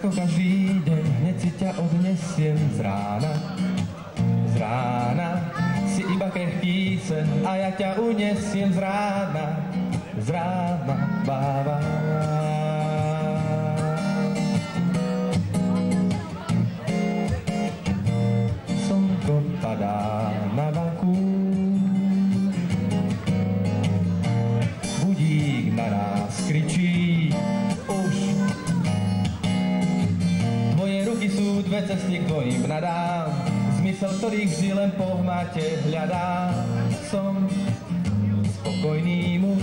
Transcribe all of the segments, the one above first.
ako každý deň, hneď si ťa odnesiem z rána. Z rána si iba krehký sen a ja ťa unesiem z rána. Z rána, bába. Slnko padá na banku, budík na nás kričí už. Tvoje ruky sú dve cesty k tvojim bradám, zmysel ktorých vždy len po hmate hľadá. Som spokojný muž,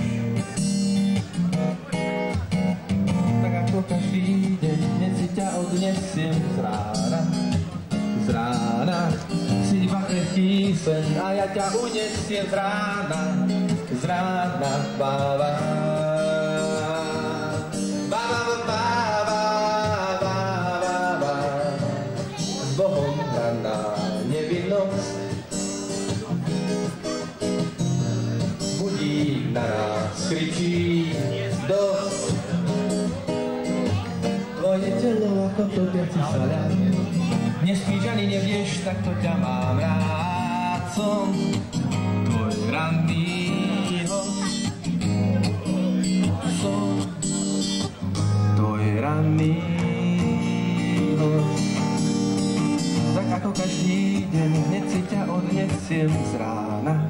tak ako každý deň, hneď si ťa odnesiem z rána. Z rána si iba krehký sen a ja ťa unesiem z rána. Z rána, bába. Bába, bába, bába, bába. S Bohom daná nevinnosť, budík na nás kričí dosť. Tvoje telo ako topiaci sa ľad, nespíš ani nevieš, tak to ťa mám rád. Som tvoj ranný host, som tvoj ranný host. Tak ako každý deň, hneď si ťa odnesiem z rána.